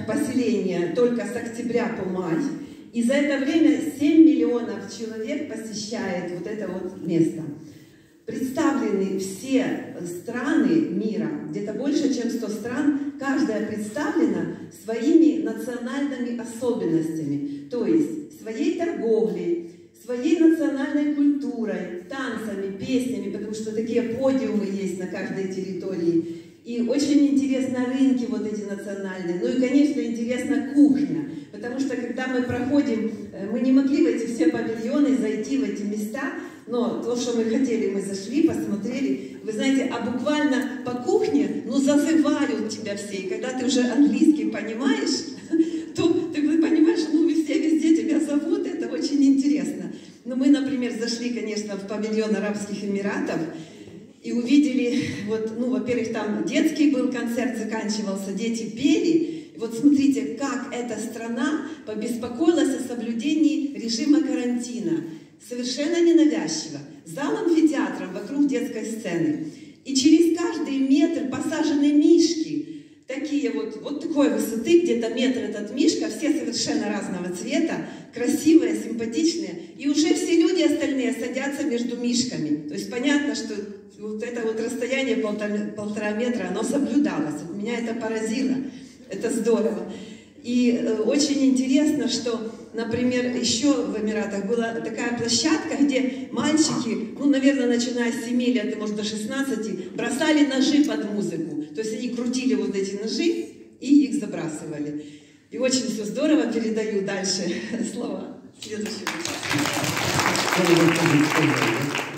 поселения только с октября по май. И за это время 7 миллионов человек посещает вот это вот место. Представлены все страны мира, где-то больше, чем 100 стран, каждая представлена своими национальными особенностями, то есть своей торговлей, своей национальной культурой, танцами, песнями, потому что такие подиумы есть на каждой территории. И очень интересны рынки вот эти национальные. Ну и, конечно, интересна кухня. Потому что, когда мы проходим, мы не могли в эти все павильоны зайти, в эти места, но то, что мы хотели, мы зашли, посмотрели. Вы знаете, а буквально по кухне, ну, зазывают тебя все. И когда ты уже английский понимаешь, то ты понимаешь, ну, везде тебя зовут, это очень интересно. Но мы, например, зашли, конечно, в павильон Арабских Эмиратов, и увидели, вот, ну, во-первых, там детский был концерт, заканчивался, дети пели. И вот смотрите, как эта страна побеспокоилась о соблюдении режима карантина. Совершенно ненавязчиво. Зал амфитеатром вокруг детской сцены. И через каждый метр посажены мишки. Такие вот такой высоты, где-то метр этот мишка, все совершенно разного цвета, красивые, симпатичные. И уже все люди остальные садятся между мишками. То есть понятно, что вот это вот расстояние полтора метра, оно соблюдалось. Вот меня это поразило. Это здорово. И очень интересно, что, например, еще в Эмиратах была такая площадка, где мальчики, ну, наверное, начиная с 7 лет, может, до 16, бросали ножи под музыку. То есть они крутили вот эти ножи и их забрасывали. И очень все здорово. Передаю дальше слова следующему.